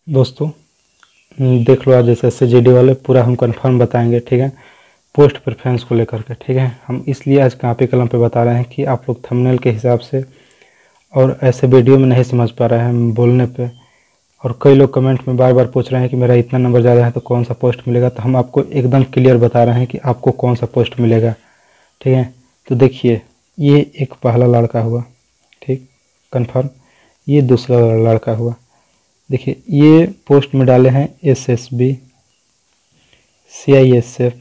दोस्तों देख लो, आज SSC GD वाले पूरा हम कंफर्म बताएंगे, ठीक है, पोस्ट प्रेफरेंस को लेकर के, ठीक है। हम इसलिए आज कॉपी कलम पे बता रहे हैं कि आप लोग थंबनेल के हिसाब से और ऐसे वीडियो में नहीं समझ पा रहे हैं हम बोलने पे, और कई लोग कमेंट में बार बार पूछ रहे हैं कि मेरा इतना नंबर ज़्यादा है तो कौन सा पोस्ट मिलेगा। तो हम आपको एकदम क्लियर बता रहे हैं कि आपको कौन सा पोस्ट मिलेगा, ठीक है। तो देखिए, ये एक पहला लड़का हुआ, ठीक, कंफर्म। ये दूसरा लड़का हुआ। देखिए, ये पोस्ट में डाले हैं SSB, CISF,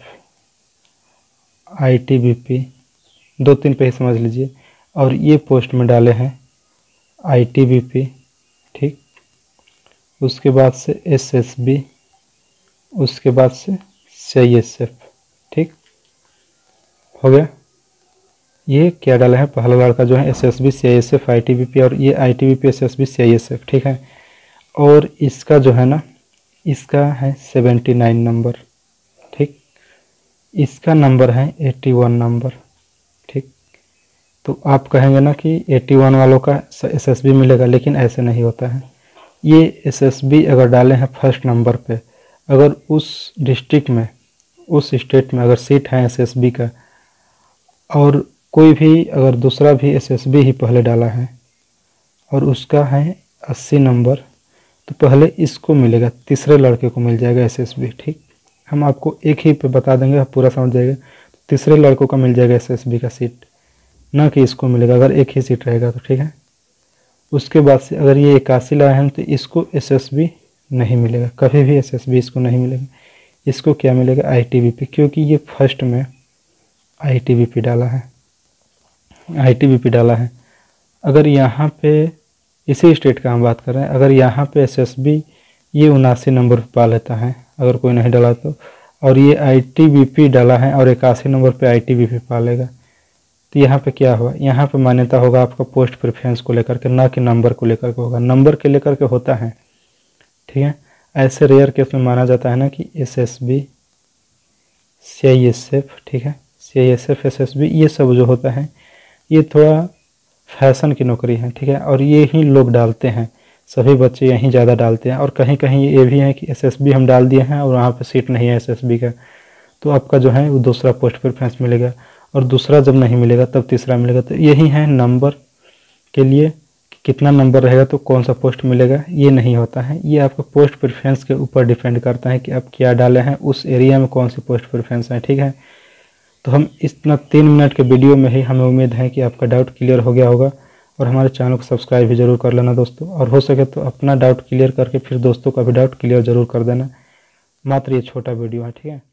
ITBP, 2-3 पे ही समझ लीजिए। और ये पोस्ट में डाले हैं ITBP, ठीक, उसके बाद से SSB, उसके बाद से CISF, ठीक हो गया। ये क्या डाला है, पहला लड़का जो है SSB, CISF, ITBP, और ये ITBP, SSB, CISF, ठीक है। और इसका जो है ना, इसका है 79 नंबर, ठीक, इसका नंबर है 81 नंबर, ठीक। तो आप कहेंगे ना कि 81 वालों का SSB मिलेगा, लेकिन ऐसे नहीं होता है। ये SSB अगर डाले हैं फर्स्ट नंबर पे, अगर उस डिस्ट्रिक्ट में, उस स्टेट में अगर सीट है SSB का, और कोई भी अगर दूसरा भी SSB ही पहले डाला है और उसका है 80 नंबर, तो पहले इसको मिलेगा, तीसरे लड़के को मिल जाएगा SSB, ठीक। हम आपको एक ही पे बता देंगे, आप पूरा समझ जाएगा। तीसरे लड़कों का मिल जाएगा SSB का सीट, ना कि इसको मिलेगा अगर एक ही सीट रहेगा तो, ठीक है। उसके बाद से अगर ये 81 लाए हैं तो इसको SSB नहीं मिलेगा, कभी भी SSB इसको नहीं मिलेगा। इसको क्या मिलेगा, ITBP, क्योंकि ये फर्स्ट में ITBP डाला है, ITBP डाला है। अगर यहाँ पे इसी स्टेट का हम बात कर रहे हैं, अगर यहाँ पे SSB ये 79 नंबर पर पा लेता है, अगर कोई नहीं डाला तो, और ये ITBP डाला है और 81 नंबर पे ITBP पा लेगा, तो यहाँ पे क्या होगा, यहाँ पे मान्यता होगा आपका पोस्ट प्रेफरेंस को लेकर के, ना कि नंबर को लेकर के होगा। नंबर के लेकर के होता है, ठीक है। ऐसे रेयर केस में माना जाता है ना कि SSB, CISF, ठीक है, CISF, SSB, ये सब जो होता है ये थोड़ा फैशन की नौकरी है, ठीक है। और ये ही लोग डालते हैं, सभी बच्चे यहीं ज़्यादा डालते हैं। और कहीं कहीं ये भी है कि SSB हम डाल दिए हैं और वहाँ पे सीट नहीं है SSB का, तो आपका जो है वो दूसरा पोस्ट प्रेफरेंस मिलेगा, और दूसरा जब नहीं मिलेगा तब तीसरा मिलेगा। तो यही है नंबर के लिए, कितना नंबर रहेगा तो कौन सा पोस्ट मिलेगा, ये नहीं होता है। ये आपका पोस्ट प्रेफरेंस के ऊपर डिपेंड करता है कि आप क्या डाले हैं, उस एरिया में कौन सी पोस्ट प्रेफरेंस है, ठीक है। तो हम इतना 3 मिनट के वीडियो में ही हमें उम्मीद है कि आपका डाउट क्लियर हो गया होगा। और हमारे चैनल को सब्सक्राइब भी जरूर कर लेना दोस्तों, और हो सके तो अपना डाउट क्लियर करके फिर दोस्तों का भी डाउट क्लियर जरूर कर देना। मात्र ये छोटा वीडियो है, ठीक है।